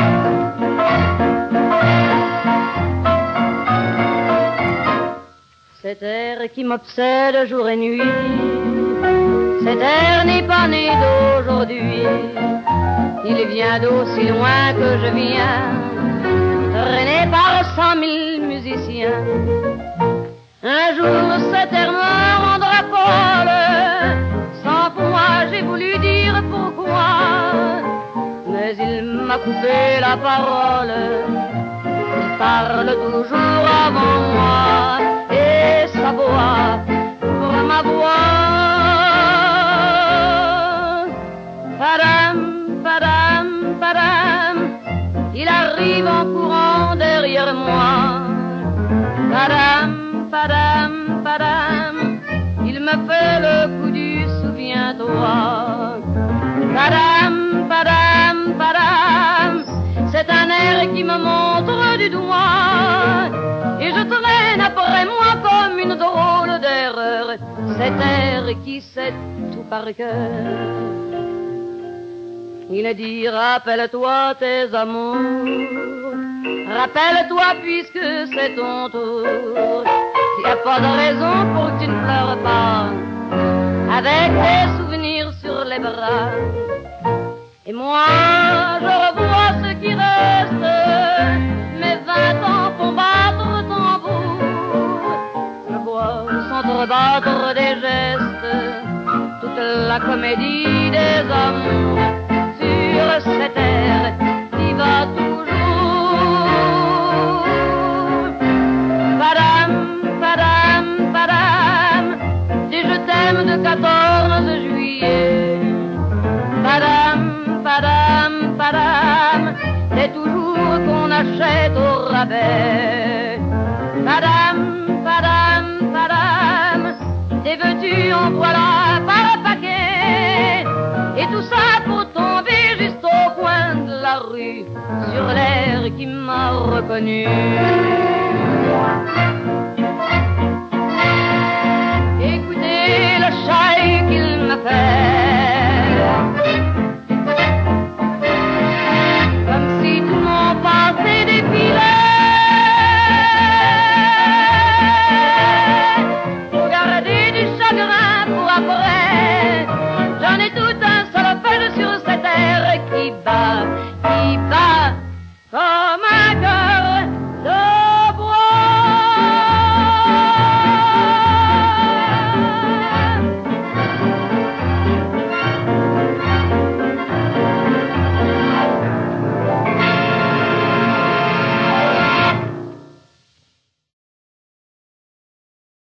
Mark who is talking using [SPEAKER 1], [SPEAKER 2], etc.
[SPEAKER 1] Cet air qui m'obsède jour et nuit, cet air n'est pas né d'aujourd'hui. Il vient d'aussi loin que je viens, traîné par 100 000 musiciens. Un jour cet air me rendra folle, sans foi j'ai voulu dire pourquoi, mais il m'a coupé la parole. Il parle toujours avant moi, et sa voix ouvre ma voix. Padam, padam, padam, il arrive en courant derrière moi. Padam, padam, padam, il me fait le coup du souviens-toi. Padam, padam, padam, c'est un air qui me montre du doigt, et je traîne après moi comme une drôle d'erreur, cet air qui sait tout par cœur. Il dit rappelle-toi tes amours, rappelle-toi puisque c'est ton tour. Il n'y a pas de raison pour que tu ne pleures pas, avec tes souvenirs sur les bras. Et moi je revois ce qui reste, mes 20 ans font battre tambour. Je vois s'entrebattre des gestes, toute la comédie des amours, sur cette terre qui va toujours. Padam, padam, padam, des je t'aime de 14 juillet. Padam, padam, padam, c'est toujours qu'on achète au rabais. Padam, padam, padam, t'es vêtu en voilà par paquet, et tout ça pour tomber juste au coin de la rue, sur l'air qui m'a reconnu.